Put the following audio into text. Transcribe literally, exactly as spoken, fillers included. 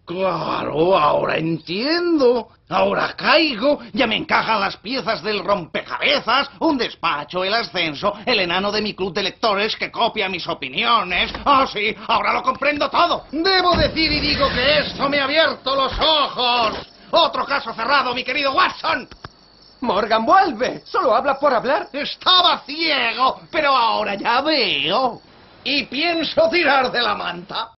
Claro, ahora entiendo. Ahora caigo, ya me encajan las piezas del rompecabezas, un despacho, el ascenso, el enano de mi club de lectores que copia mis opiniones. Ah, sí, ahora lo comprendo todo. Debo decir y digo que esto me ha abierto los ojos. Otro caso cerrado, mi querido Watson. Morgan, vuelve. Solo habla por hablar. Estaba ciego, pero ahora ya veo. Y pienso tirar de la manta.